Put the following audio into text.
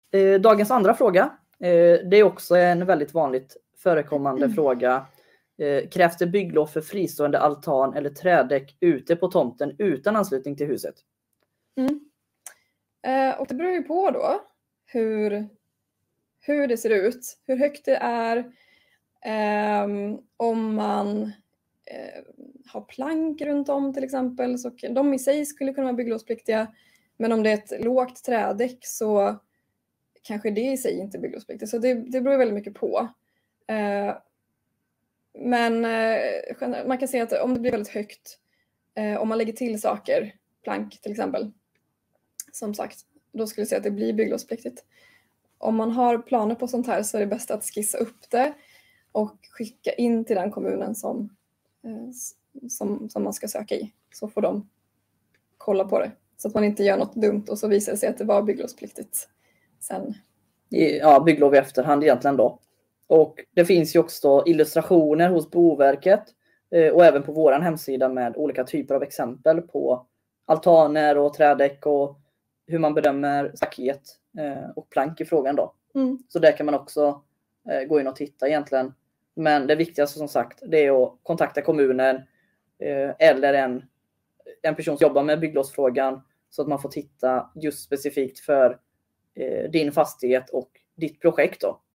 Dagens andra fråga. Det är också en väldigt vanligt förekommande fråga. Krävs det bygglov för fristående altan eller trädäck ute på tomten utan anslutning till huset? Och det beror ju på då hur det ser ut, hur högt det är, om man har plank runt om till exempel, så de i sig skulle kunna vara bygglovspliktiga, men om det är ett lågt trädäck så kanske det i sig inte är bygglovspliktigt. Så det beror väldigt mycket på. Men man kan säga att om det blir väldigt högt, om man lägger till saker, plank till exempel, som sagt, då skulle jag säga att det blir bygglovspliktigt. Om man har planer på sånt här så är det bäst att skissa upp det och skicka in till den kommunen som man ska söka i. Så får de kolla på det. Så att man inte gör något dumt och så visar det sig att det var bygglovspliktigt sen. Ja, bygglov i efterhand egentligen då. Och det finns ju också illustrationer hos Boverket och även på vår hemsida med olika typer av exempel på altaner och trädäck och hur man bedömer staket och plank i frågan då. Så där kan man också gå in och titta egentligen. Men det viktigaste som sagt, det är att kontakta kommunen eller en person som jobbar med bygglovsfrågan så att man får titta just specifikt för din fastighet och ditt projekt då.